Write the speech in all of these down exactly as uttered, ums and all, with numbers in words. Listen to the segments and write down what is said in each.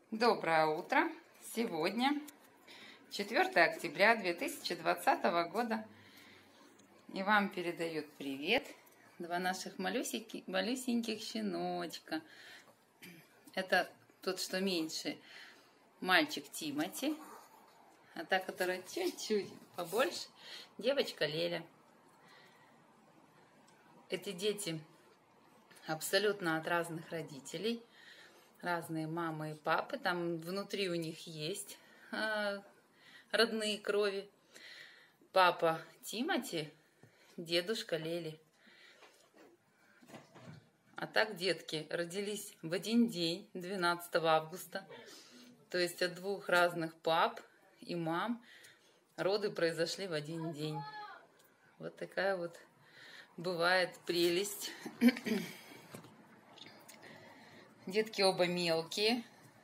Доброе утро! Сегодня четвёртое октября две тысячи двадцатого года. И вам передают привет два наших малюсеньких, малюсеньких щеночка. Это тот, что меньше, мальчик Тимати. А та, которая чуть-чуть побольше, девочка Леля. Эти дети абсолютно от разных родителей. Разные мамы и папы, там внутри у них есть э, родные крови. Папа Тимати, дедушка Лели. А так детки родились в один день, двенадцатого августа. То есть от двух разных пап и мам роды произошли в один день. Вот такая вот бывает прелесть. Детки оба мелкие.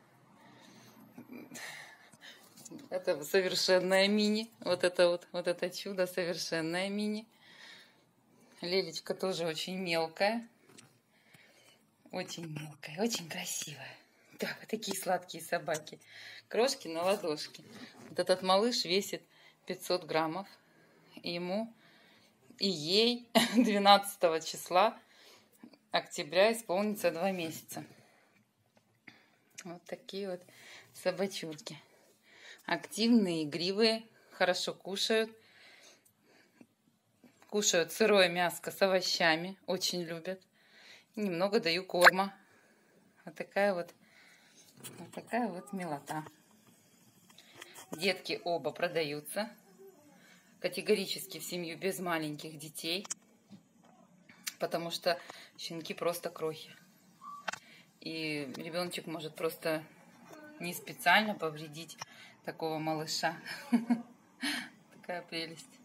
Это совершенная мини. Вот это вот, вот это чудо, совершенная мини. Лелечка тоже очень мелкая. Очень мелкая, очень красивая. Да, вот такие сладкие собаки. Крошки на ладошке. Вот этот малыш весит пятьсот граммов. И ему и ей двенадцатого числа октября исполнится два месяца. Вот такие вот собачурки. Активные, игривые, хорошо кушают. Кушают сырое мяско с овощами, очень любят. Немного даю корма. Вот такая вот, вот такая вот милота. Детки оба продаются. Категорически в семью без маленьких детей. Потому что щенки просто крохи. И ребеночек может просто не специально повредить такого малыша. Такая прелесть.